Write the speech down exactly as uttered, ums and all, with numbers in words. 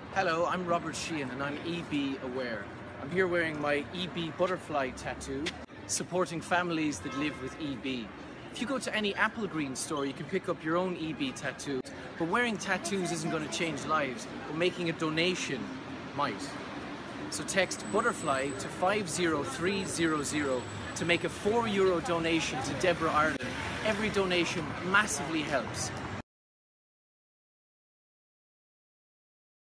Hello, I'm Robert Sheehan and I'm E B aware. I'm here wearing my E B butterfly tattoo, supporting families that live with E B. If you go to any Apple Green store, you can pick up your own E B tattoo. But wearing tattoos isn't going to change lives, but making a donation might. So text butterfly to five zero three zero zero to make a four euro donation to Deborah Ireland. Every donation massively helps.